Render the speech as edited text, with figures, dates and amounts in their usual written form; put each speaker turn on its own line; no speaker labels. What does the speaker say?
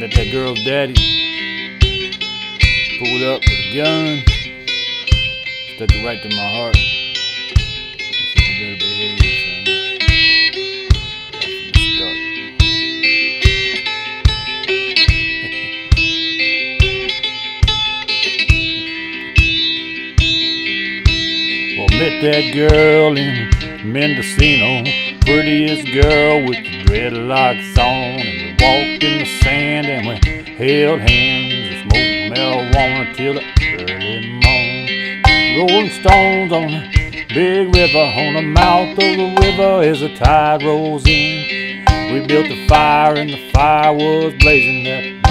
that girl's daddy pulled up with a gun, stuck it right to my heart. He said, "You better behave, son." Well, met that girl in Mendocino, prettiest girl with the dreadlocks on, and we walked in the sand and we held hands and smoked marijuana till the early morn. Rolling stones on the big river, on the mouth of the river as the tide rolls in. We built a fire and the fire was blazing. That